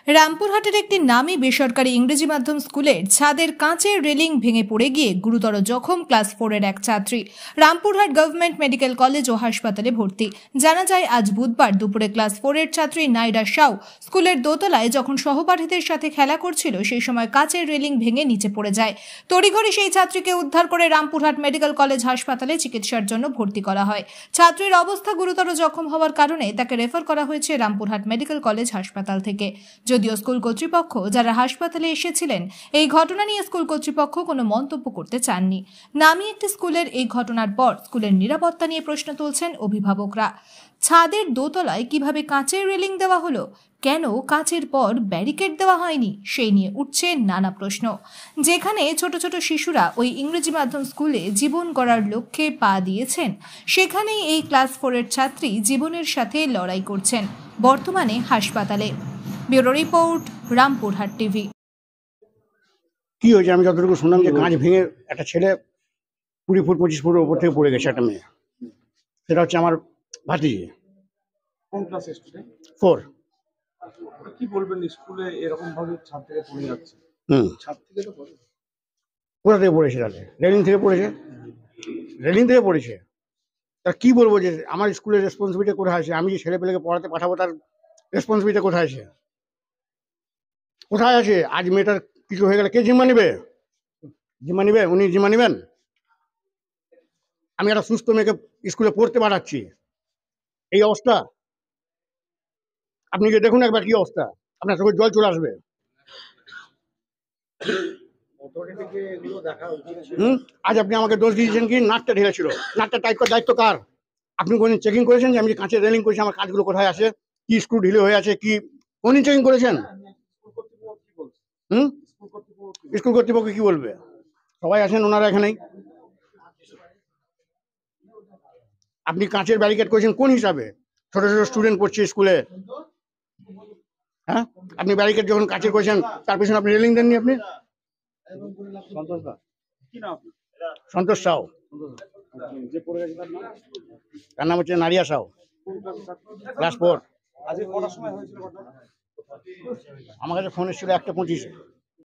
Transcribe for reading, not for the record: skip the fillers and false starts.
রামপুরহাটের একটি নামী বেসরকারি ইংরেজি মাধ্যম স্কুলের ছাদের কাঁচের রেলিং ভেঙে পড়ে গিয়ে গুরুতর জখম ক্লাস 4-এর এক ছাত্রী। রামপুরহাট গভর্নমেন্ট মেডিকেল কলেজ ও হাসপাতালে ভর্তি। জানা যায়, আজ বুধবার দুপুরে ক্লাস 4-এর ছাত্রী নাইরা সাউ স্কুলের দোতলায় যখন সহপাঠীদের সাথে খেলা করছিল, সেই সময় কাঁচের রেলিং ভেঙে নিচে পড়ে যায়। তড়িঘড়ি সেই ছাত্রীকে উদ্ধার করে রামপুরহাট মেডিকেল কলেজ হাসপাতালে চিকিৎসার জন্য ভর্তি করা হয়। ছাত্রীর অবস্থা গুরুতর জখম হওয়ার কারণে তাকে রেফার করা হয়েছে রামপুরহাট মেডিকেল কলেজ হাসপাতাল থেকে। যদিও স্কুল কর্তৃপক্ষ যারা হাসপাতালে এসেছিলেন, এই ঘটনা নিয়ে স্কুল কর্তৃপক্ষ কোনো মন্তব্য করতে চাননি। নামী একটি স্কুলের এই ঘটনার পর স্কুলের নিরাপত্তা নিয়ে প্রশ্ন তুলছেন অভিভাবকরা। ছাদের দোতলায় কিভাবে কাঁচের রেলিং দেওয়া হলো, কেন কাঁচের পর ব্যারিকেড দেওয়া হয়নি, সেই নিয়ে উঠছে নানা প্রশ্ন। যেখানে ছোট ছোট শিশুরা ওই ইংরেজি মাধ্যম স্কুলে জীবন গড়ার লক্ষ্যে পা দিয়েছেন, সেখানেই এই ক্লাস 4-এর ছাত্রী জীবনের সাথে লড়াই করছেন, বর্তমানে হাসপাতালে। Bureau report, Rampurhat TV. কি হয়েছে আমি যতটুকু শুনলাম যে কাঁচ ভেঙে একটা ছেলে 20 ফুট 25 ফুটের উপর থেকে পড়ে গেছে, একটা মেয়ে। সেটা হচ্ছে আমার ভাতিজি। কোন ক্লাসের স্টুডেন্ট? 4। কি বলবেন, স্কুলে এরকম ভাবে ছাদ থেকে পড়ে যাচ্ছে? ছাদ থেকে তো পড়ে। কোথা থেকে পড়েছে? তাহলে রেলিং থেকে পড়েছে। রেলিং থেকে পড়েছে। তা কি বলবো যে আমার স্কুলের রেসপন্সিবিলিটি কোথায় আছে? আমি যে ছেলে পেলেকে পড়াতে পাঠাবো, তার রেসপন্সিবিলিটি কোথায় আছে? কোথায় আছে? আজ মেয়েটার কিছু হয়ে গেলে কে জিম্মা নিবে? জিম্মা নিবে? উনি জিম্মা নিবেন? আমি একটা সুস্থ মেয়েকে স্কুলে পড়তে পাঠাচ্ছি, এই অবস্থা। আপনি যে দেখুন একবার কি অবস্থা, আপনার চোখে জল চলে আসবে। আজ আপনি আমাকে দোষ দিয়েছেন কি নাটটা ঢেলেছিল, নাটটা টাইট করার দায়িত্ব কার? আপনি কোনদিন চেকিং করেছেন যে আমি কাঁচের রেলিং করেছি, আমার কাঁচগুলো কোথায় আছে, কি স্ক্রু ঢিলে হয়ে আছে, কি কোনদিন চেকিং করেছেন? স্কুল কর্তৃপক্ষ কি বলবে? সবাই আছেন ওনারা এখানেই। আপনি কাঁচের ব্যারিকেড করেছেন কোন হিসাবে? ছোট ছোট স্টুডেন্ট পড়ছে স্কুলে। হ্যাঁ, আপনি ব্যারিকেড যখন কাঁচের করেছেন, তার পেছনে আপনি রেলিং দেননি। আপনি সন্তোষ সাউ, তার নাম হচ্ছে নারিয়া সাউ, ক্লাস 4। আজকে কটার সময় হয়েছিল? আমার কাছে ফোন এসেছিল 1:25-এ।